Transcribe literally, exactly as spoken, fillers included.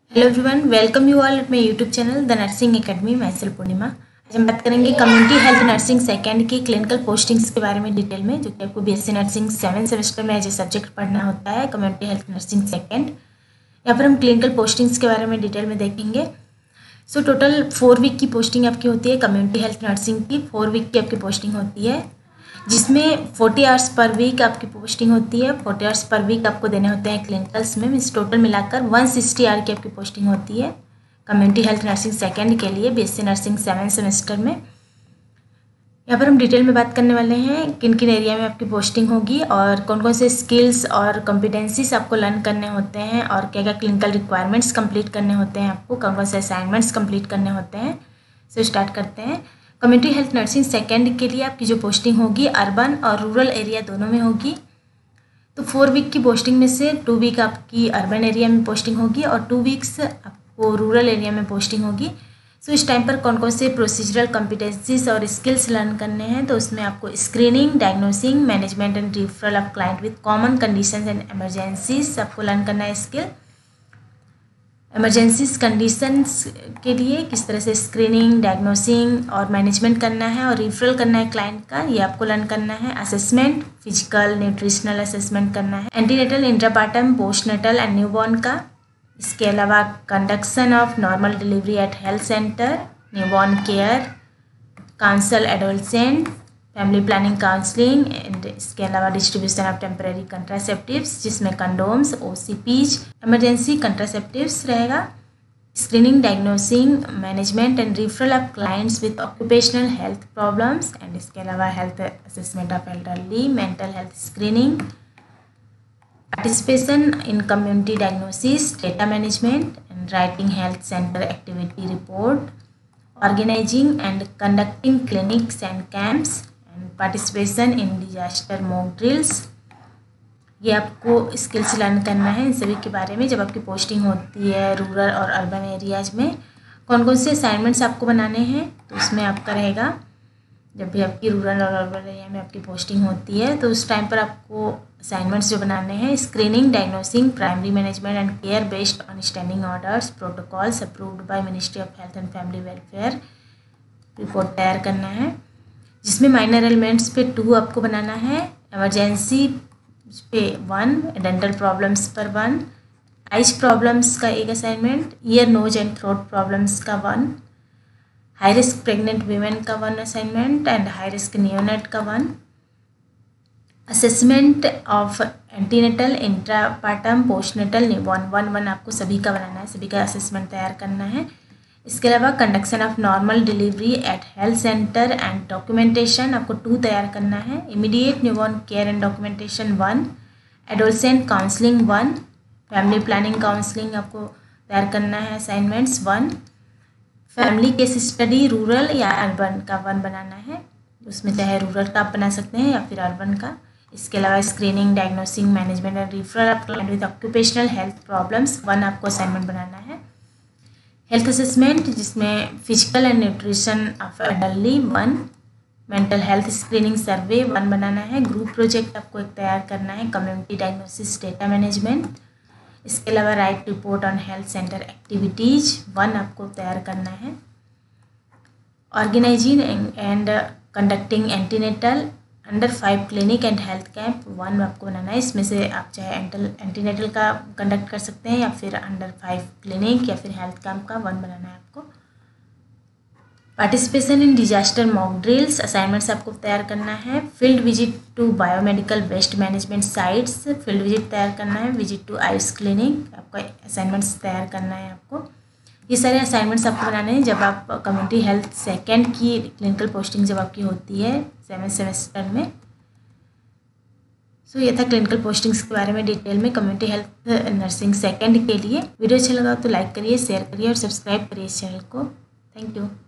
Hello everyone, welcome you all at my YouTube channel the nursing academy. मैं सेल पूर्णिमा। आज हम बात करेंगे कम्युनिटी हेल्थ नर्सिंग सेकेंड की क्लिनिकल पोस्टिंग्स के बारे में डिटेल में, जो कि आपको बीएससी नर्सिंग सेवन सेमेस्टर में एज ए सब्जेक्ट पढ़ना होता है। कम्युनिटी हेल्थ नर्सिंग सेकेंड, यहाँ पर हम क्लिनिकल पोस्टिंग्स के बारे में डिटेल में देखेंगे। सो टोटल फोर वीक की पोस्टिंग आपकी होती है कम्युनिटी हेल्थ नर्सिंग की। फोर वीक की आपकी पोस्टिंग होती है, जिसमें फोर्टी आवर्स पर वीक आपकी पोस्टिंग होती है। फोर्टी आवर्स पर वीक आपको देने होते हैं क्लिनिकल्स में। मीन्स टोटल मिलाकर वन सिक्सटी आवर की आपकी पोस्टिंग होती है कम्युनिटी हेल्थ नर्सिंग सेकेंड के लिए बीएससी नर्सिंग सेवन सेमेस्टर में। यहाँ पर हम डिटेल में बात करने वाले हैं किन किन एरिया में आपकी पोस्टिंग होगी और कौन कौन से स्किल्स और कॉम्पिटेंसीज आपको लर्न करने होते हैं और क्या क्या क्लिनिकल रिक्वायरमेंट्स कंप्लीट करने होते हैं, आपको कौन कौन से असाइनमेंट्स कंप्लीट करने होते हैं। सो स्टार्ट करते हैं। कम्युनिटी हेल्थ नर्सिंग सेकेंड के लिए आपकी जो पोस्टिंग होगी अर्बन और रूरल एरिया दोनों में होगी। तो फोर वीक की पोस्टिंग में से टू वीक आपकी अर्बन एरिया में पोस्टिंग होगी और टू वीक्स आपको रूरल एरिया में पोस्टिंग होगी। सो इस टाइम पर कौन कौन से प्रोसीजरल कॉम्पिटेंसीज और स्किल्स लर्न करने हैं, तो उसमें आपको screening, diagnosing, management and referral of client with common conditions and emergencies आपको लर्न करना है स्किल। इमरजेंसीज कंडीशंस के लिए किस तरह से स्क्रीनिंग, डायग्नोसिंग और मैनेजमेंट करना है और रिफरल करना है क्लाइंट का, ये आपको लर्न करना है। असेसमेंट, फिजिकल, न्यूट्रिशनल असेसमेंट करना है। Antenatal, intrapartum, postnatal and newborn का। इसके अलावा conduction of normal delivery at health centre, newborn care, counsel adolescent, family planning counselling and इसके अलावा डिस्ट्रीब्यूशन ऑफ टेम्परेरी कंट्रासेप्टिव्स, जिसमें कंडोम्स, ओसीपीज, इमरजेंसी कंट्रासेप्टिव्स रहेगा। Screening, diagnosing, management and referral of clients with occupational health problems and इसके अलावा health assessment of elderly, mental health screening, participation in community diagnosis, data management and writing health centre activity report, organising and conducting clinics and camps, participation in disaster mock drills. ये आपको skills learn करना है इन सभी के बारे में। जब आपकी पोस्टिंग होती है रूरल और अर्बन एरियाज में, कौन कौन से असाइनमेंट्स आपको बनाने हैं, तो उसमें आपका रहेगा जब भी आपकी रूरल और अर्बन एरिया में आपकी पोस्टिंग होती है तो उस टाइम पर आपको असाइनमेंट्स जो बनाने हैं, screening, diagnosing, primary management and care based on standing orders, protocols approved by ministry of health and family welfare, report तैयार करना है। जिसमें माइनर एलिमेंट्स पे टू आपको बनाना है, इमरजेंसी पे वन, डेंटल प्रॉब्लम्स पर वन, आइज प्रॉब्लम्स का एक assignment, ear, nose and throat problems का one, high risk pregnant women का one assignment and high risk neonate का one, assessment of antenatal, intrapartum, postnatal, newborn one one आपको सभी का बनाना है, सभी का असेसमेंट तैयार करना है। इसके अलावा conduction of normal delivery at health centre and documentation आपको टू तैयार करना है। Immediate newborn care and documentation one, adolescent counselling one, family planning counselling आपको तैयार करना है assignments one, family case study rural या अर्बन का वन बनाना है, उसमें चाहे रूरल का आप बना सकते हैं या फिर अर्बन का। इसके अलावा screening, diagnosing, management and referral of client with occupational health problems one आपको असाइनमेंट बनाना है। हेल्थ असेसमेंट, जिसमें physical and nutrition of elderly one, mental health screening survey one बनाना है। ग्रुप प्रोजेक्ट आपको एक तैयार करना है, कम्युनिटी डायग्नोसिस, डेटा मैनेजमेंट। इसके अलावा write report on health centre activities one आपको तैयार करना है। Organising and conducting antenatal under five clinic and health camp one आपको बनाना है। इसमें से आप चाहे एंटल एंटीनेटल का कंडक्ट कर सकते हैं या फिर अंडर फाइव क्लिनिक या फिर हेल्थ कैंप का वन बनाना है आपको। Participation in disaster mock drills assignments आपको तैयार करना है। Field visit to biomedical waste management sites field visit तैयार करना है। विजिट टू आइस क्लिनिक आपका असाइनमेंट्स तैयार करना है आपको। ये सारे असाइनमेंट्स आपको बनाने हैं जब आप कम्युनिटी हेल्थ सेकेंड की क्लिनिकल पोस्टिंग जब आपकी होती है सेवन सेमेस्टर में। सो so, ये था क्लिनिकल पोस्टिंग्स के बारे में डिटेल में कम्युनिटी हेल्थ नर्सिंग सेकेंड के लिए। वीडियो अच्छा लगा तो लाइक करिए, शेयर करिए और सब्सक्राइब करिए इस चैनल को। Thank you.